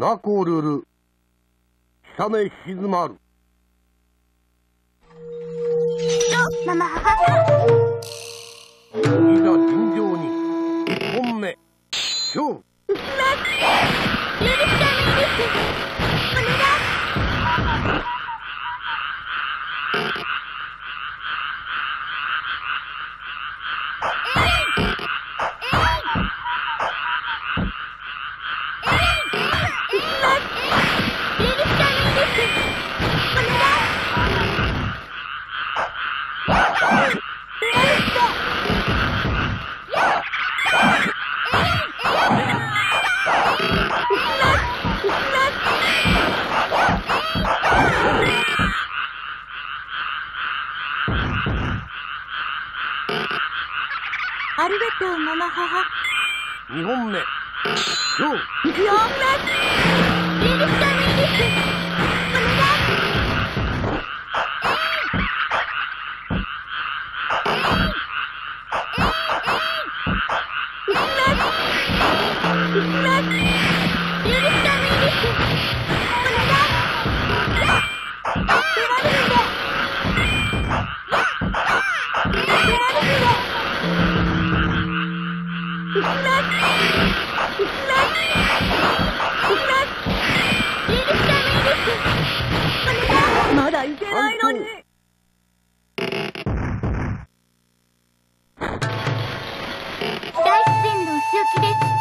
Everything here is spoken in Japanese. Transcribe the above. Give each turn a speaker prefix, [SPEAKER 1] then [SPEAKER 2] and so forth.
[SPEAKER 1] ナコルル、Hisame静まる。
[SPEAKER 2] ママ母。
[SPEAKER 1] いざ尋常に1本目勝負。
[SPEAKER 2] 許してあげるです。お願い。ありがとう、ママ母。
[SPEAKER 1] 2本目勝負。
[SPEAKER 2] 4本目許してあげるです。お願い。まだいけないのに。大自然のお仕置きです。